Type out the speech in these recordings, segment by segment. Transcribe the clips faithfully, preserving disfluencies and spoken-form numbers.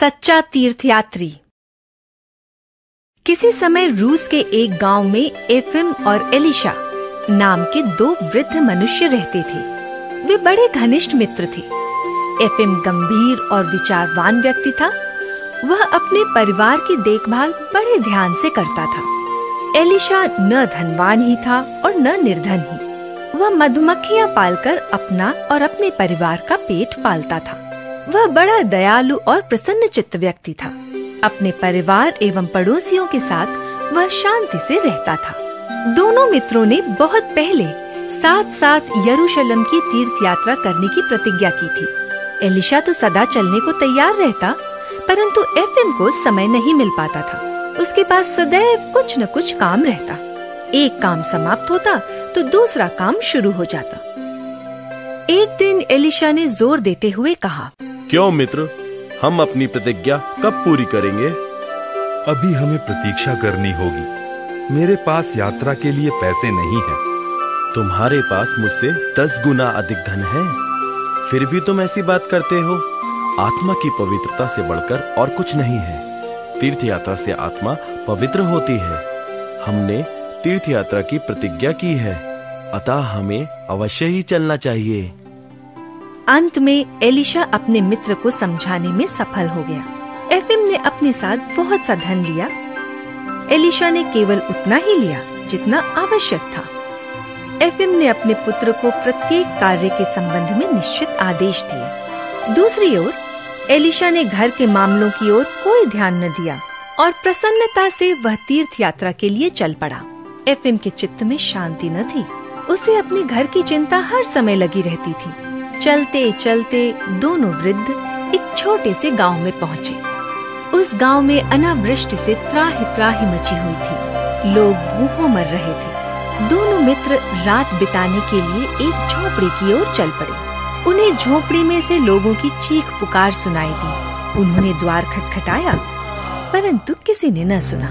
सच्चा तीर्थयात्री। किसी समय रूस के एक गांव में एफिम और एलिशा नाम के दो वृद्ध मनुष्य रहते थे। वे बड़े घनिष्ठ मित्र थे। एफिम गंभीर और विचारवान व्यक्ति था। वह अपने परिवार की देखभाल बड़े ध्यान से करता था। एलिशा न धनवान ही था और न निर्धन ही। वह मधुमक्खियां पालकर अपना और अपने परिवार का पेट पालता था। वह बड़ा दयालु और प्रसन्न चित्त व्यक्ति था। अपने परिवार एवं पड़ोसियों के साथ वह शांति से रहता था। दोनों मित्रों ने बहुत पहले साथ साथ यरूशलेम की तीर्थ यात्रा करने की प्रतिज्ञा की थी। एलिशा तो सदा चलने को तैयार रहता, परंतु एफिम को समय नहीं मिल पाता था। उसके पास सदैव कुछ न कुछ काम रहता। एक काम समाप्त होता तो दूसरा काम शुरू हो जाता। एक दिन एलिशा ने जोर देते हुए कहा, क्यों मित्र, हम अपनी प्रतिज्ञा कब पूरी करेंगे? अभी हमें प्रतीक्षा करनी होगी। मेरे पास यात्रा के लिए पैसे नहीं हैं। तुम्हारे पास मुझसे दस गुना अधिक धन है, फिर भी तुम ऐसी बात करते हो। आत्मा की पवित्रता से बढ़कर और कुछ नहीं है। तीर्थ यात्रा से आत्मा पवित्र होती है। हमने तीर्थ यात्रा की प्रतिज्ञा की है, अतः हमें अवश्य ही चलना चाहिए। अंत में एलिशा अपने मित्र को समझाने में सफल हो गया। एफिम ने अपने साथ बहुत सा धन लिया। एलिशा ने केवल उतना ही लिया जितना आवश्यक था। एफिम ने अपने पुत्र को प्रत्येक कार्य के संबंध में निश्चित आदेश दिए। दूसरी ओर एलिशा ने घर के मामलों की ओर कोई ध्यान न दिया और प्रसन्नता से वह तीर्थ यात्रा के लिए चल पड़ा। एफिम के चित्त में शांति न थी। उसे अपने घर की चिंता हर समय लगी रहती थी। चलते चलते दोनों वृद्ध एक छोटे से गांव में पहुँचे। उस गांव में अनावृष्टि से त्राहि त्राहि मची हुई थी। लोग भूखों मर रहे थे। दोनों मित्र रात बिताने के लिए एक झोपड़ी की ओर चल पड़े। उन्हें झोपड़ी में से लोगों की चीख पुकार सुनाई दी। उन्होंने द्वार खटखटाया, परंतु किसी ने न सुना।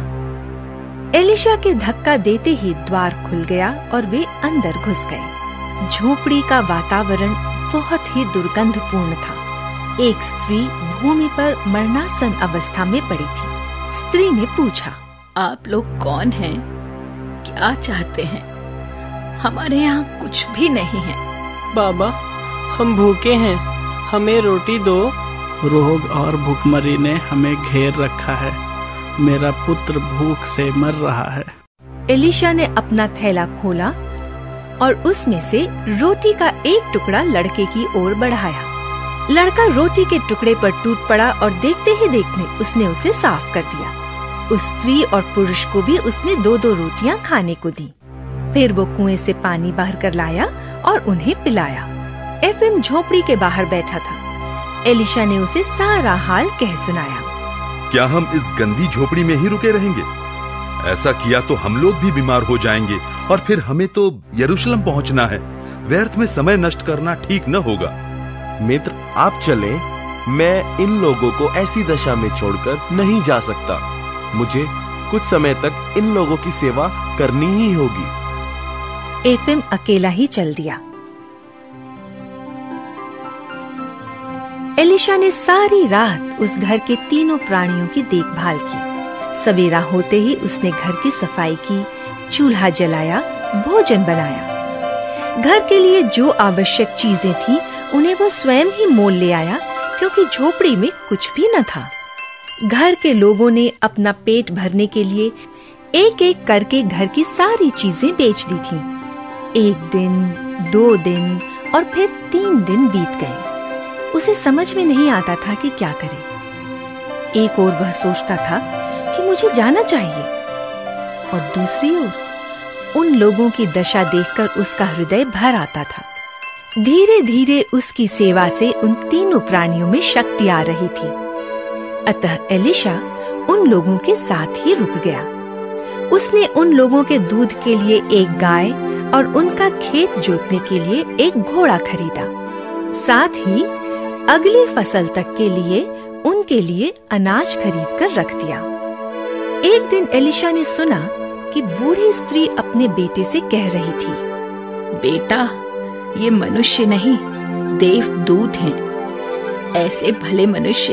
एलिशा के धक्का देते ही द्वार खुल गया और वे अंदर घुस गए। झोपड़ी का वातावरण बहुत ही दुर्गंधपूर्ण था। एक स्त्री भूमि पर मरणासन अवस्था में पड़ी थी। स्त्री ने पूछा, आप लोग कौन हैं? क्या चाहते हैं? हमारे यहाँ कुछ भी नहीं है। बाबा, हम भूखे हैं, हमें रोटी दो। रोग और भूखमरी ने हमें घेर रखा है। मेरा पुत्र भूख से मर रहा है। एलिशा ने अपना थैला खोला और उसमें से रोटी का एक टुकड़ा लड़के की ओर बढ़ाया। लड़का रोटी के टुकड़े पर टूट पड़ा और देखते ही देखते उसने उसे साफ कर दिया। उस स्त्री और पुरुष को भी उसने दो दो रोटियां खाने को दी। फिर वो कुएं से पानी बाहर कर लाया और उन्हें पिलाया। एफिम झोपड़ी के बाहर बैठा था। एलिशा ने उसे सारा हाल कह सुनाया। क्या हम इस गंदी झोपड़ी में ही रुके रहेंगे? ऐसा किया तो हम लोग भी बीमार हो जाएंगे और फिर हमें तो यरूशलेम पहुंचना है। व्यर्थ में समय नष्ट करना ठीक न होगा। मित्र, आप चलें। मैं इन लोगों को ऐसी दशा में छोड़कर नहीं जा सकता। मुझे कुछ समय तक इन लोगों की सेवा करनी ही होगी। एफिम अकेला ही चल दिया। एलिशा ने सारी रात उस घर के तीनों प्राणियों की देखभाल की। सवेरा होते ही उसने घर की सफाई की, चूल्हा जलाया, भोजन बनाया। घर के लिए जो आवश्यक चीजें थीं, उन्हें वो स्वयं ही मोल ले आया, क्योंकि झोपड़ी में कुछ भी न था। घर के लोगों ने अपना पेट भरने के लिए एक एक करके घर की सारी चीजें बेच दी थीं। एक दिन, दो दिन और फिर तीन दिन बीत गए। उसे समझ में नहीं आता था कि क्या करे। एक ओर वह सोचता था कि मुझे जाना चाहिए, और दूसरी ओर उन लोगों की दशा देखकर उसका हृदय भर आता था। धीरे धीरे उसकी सेवा से उन तीनों प्राणियों में शक्ति आ रही थी। अतः एलिशा उन लोगों के साथ ही रुक गया। उसने उन लोगों के दूध के लिए एक गाय और उनका खेत जोतने के लिए एक घोड़ा खरीदा। साथ ही अगली फसल तक के लिए उनके लिए अनाज खरीद कर रख दिया। एक दिन एलिशा ने सुना कि बूढ़ी स्त्री अपने बेटे से कह रही थी, बेटा, ये मनुष्य नहीं, देवदूत हैं। ऐसे भले मनुष्य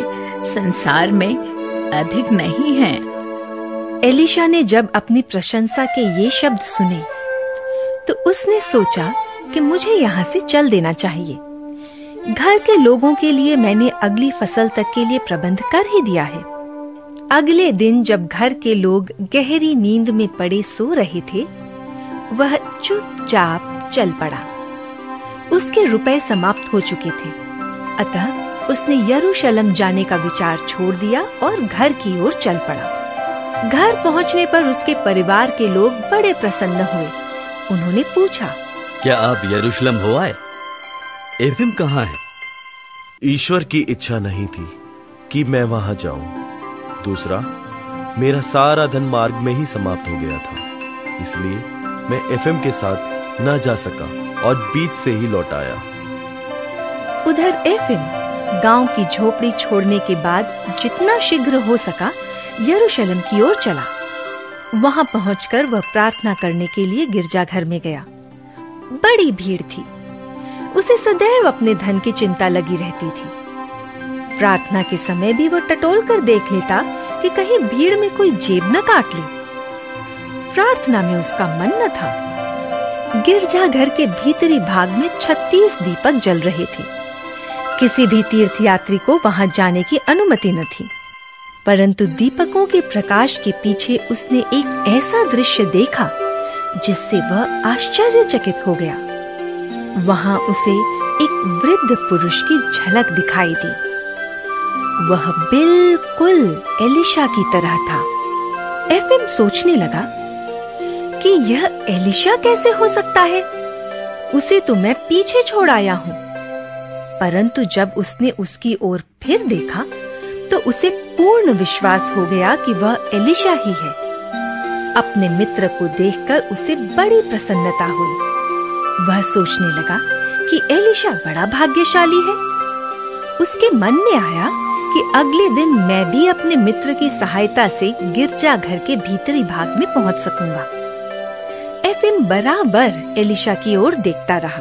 संसार में अधिक नहीं हैं। एलिशा ने जब अपनी प्रशंसा के ये शब्द सुने तो उसने सोचा कि मुझे यहाँ से चल देना चाहिए। घर के लोगों के लिए मैंने अगली फसल तक के लिए प्रबंध कर ही दिया है। अगले दिन जब घर के लोग गहरी नींद में पड़े सो रहे थे, वह चुपचाप चल पड़ा। उसके रुपए समाप्त हो चुके थे, अतः उसने यरूशलेम जाने का विचार छोड़ दिया और घर की ओर चल पड़ा। घर पहुंचने पर उसके परिवार के लोग बड़े प्रसन्न हुए। उन्होंने पूछा, क्या आप यरूशलेम हो आए? एफिम कहाँ है? ईश्वर की इच्छा नहीं थी कि मैं वहां जाऊं। दूसरा, मेरा सारा धन मार्ग में ही समाप्त हो गया था, इसलिए मैं एफएम के साथ न जा सका और बीच से ही लौट आया। उधर एफिम गांव की झोपड़ी छोड़ने के बाद जितना शीघ्र हो सका यरूशलेम की ओर चला। वहां पहुंचकर वह प्रार्थना करने के लिए गिरजाघर में गया। बड़ी भीड़ थी। उसे सदैव अपने धन की चिंता लगी रहती थी। प्रार्थना के समय भी वह टटोल कर देख लेता कि कहीं भीड़ में कोई जेब न काट ले। प्रार्थना में उसका मन न था। गिरजाघर के भीतरी भाग में छत्तीस दीपक जल रहे थे। किसी भी तीर्थयात्री को वहां जाने की अनुमति न थी, परंतु दीपकों के प्रकाश के पीछे उसने एक ऐसा दृश्य देखा जिससे वह आश्चर्यचकित हो गया। वहां उसे एक वृद्ध पुरुष की झलक दिखाई दी। वह बिल्कुल एलिशा की तरह था। एफएम सोचने लगा कि यह एलिशा कैसे हो सकता है? उसे तो मैं पीछे छोड़ आया हूं। परंतु जब उसने उसकी ओर फिर देखा तो उसे पूर्ण विश्वास हो गया कि वह एलिशा ही है। अपने मित्र को देखकर उसे बड़ी प्रसन्नता हुई। वह सोचने लगा कि एलिशा बड़ा भाग्यशाली है। उसके मन में आया कि अगले दिन मैं भी अपने मित्र की सहायता से गिरजाघर के भीतरी भाग में पहुंच सकूंगा। एफिम बराबर एलिशा की ओर देखता रहा।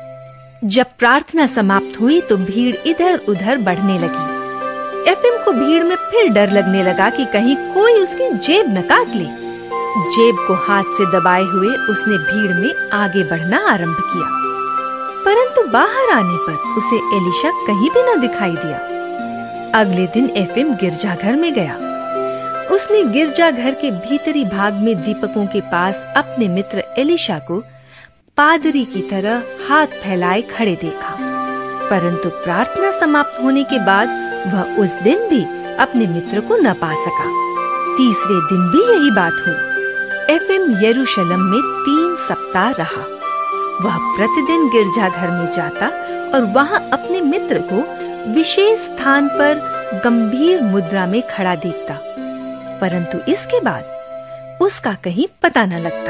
जब प्रार्थना समाप्त हुई तो भीड़ इधर उधर बढ़ने लगी। एफिम को भीड़ में फिर डर लगने लगा कि कहीं कोई उसकी जेब न काट ले। जेब को हाथ से दबाए हुए उसने भीड़ में आगे बढ़ना आरंभ किया, परंतु बाहर आने पर उसे एलिशा कहीं भी न दिखाई दिया। अगले दिन एफिम गिरजाघर में गया। उसने गिरजाघर के भीतरी भाग में दीपकों के पास अपने मित्र एलिशा को पादरी की तरह हाथ फैलाए खड़े देखा, परंतु प्रार्थना समाप्त होने के बाद वह उस दिन भी अपने मित्र को न पा सका। तीसरे दिन भी यही बात हुई। एफिम यरूशलेम में तीन सप्ताह रहा। वह प्रतिदिन गिरजाघर में जाता और वहां अपने मित्र को विशेष स्थान पर गंभीर मुद्रा में खड़ा देखता, परंतु इसके बाद उसका कहीं पता न लगता।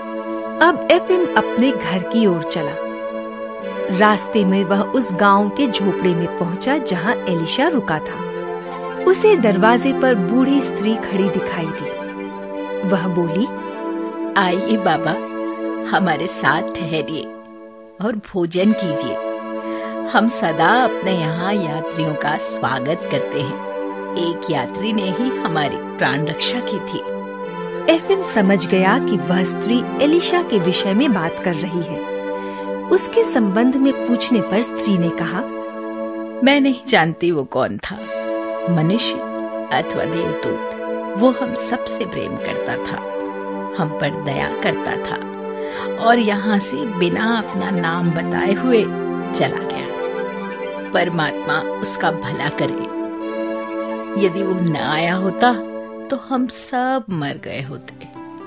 अब एफिम अपने घर की ओर चला। रास्ते में वह उस गांव के झोपड़े में पहुंचा जहां एलिशा रुका था। उसे दरवाजे पर बूढ़ी स्त्री खड़ी दिखाई दी। वह बोली, आइए बाबा, हमारे साथ ठहरिए और भोजन कीजिए। हम सदा अपने यहाँ यात्रियों का स्वागत करते हैं। एक यात्री ने ही हमारी प्राण रक्षा की थी। एफिम समझ गया कि वह स्त्री एलिशा के विषय में बात कर रही है। उसके संबंध में पूछने पर स्त्री ने कहा, मैं नहीं जानती वो कौन था, मनुष्य अथवा देवदूत। वो हम सबसे प्रेम करता था, हम पर दया करता था और यहाँ से बिना अपना नाम बताए हुए चला गया। परमात्मा उसका भला करे। यदि वो न आया होता तो हम सब मर गए होते।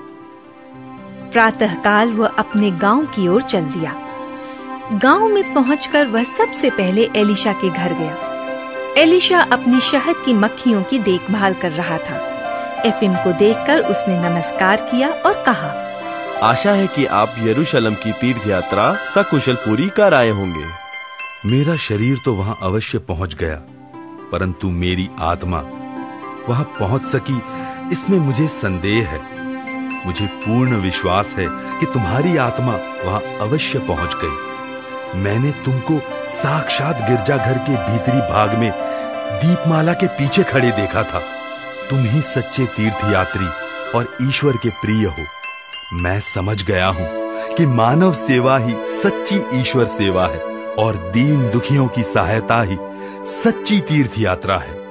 प्रातःकाल वह अपने गांव की ओर चल दिया। गांव में पहुंचकर वह सबसे पहले एलिशा के घर गया। एलिशा अपनी शहद की मक्खियों की देखभाल कर रहा था। एफिम को देखकर उसने नमस्कार किया और कहा, आशा है कि आप यरूशलेम की तीर्थ यात्रा सकुशल पूरी कर आए होंगे। मेरा शरीर तो वहां अवश्य पहुंच गया, परंतु मेरी आत्मा वहां पहुंच सकी इसमें मुझे संदेह है। मुझे पूर्ण विश्वास है कि तुम्हारी आत्मा वहां अवश्य पहुंच गई। मैंने तुमको साक्षात गिरजाघर के भीतरी भाग में दीपमाला के पीछे खड़े देखा था। तुम ही सच्चे तीर्थयात्री और ईश्वर के प्रिय हो। मैं समझ गया हूं कि मानव सेवा ही सच्ची ईश्वर सेवा है और दीन दुखियों की सहायता ही सच्ची तीर्थ यात्रा है।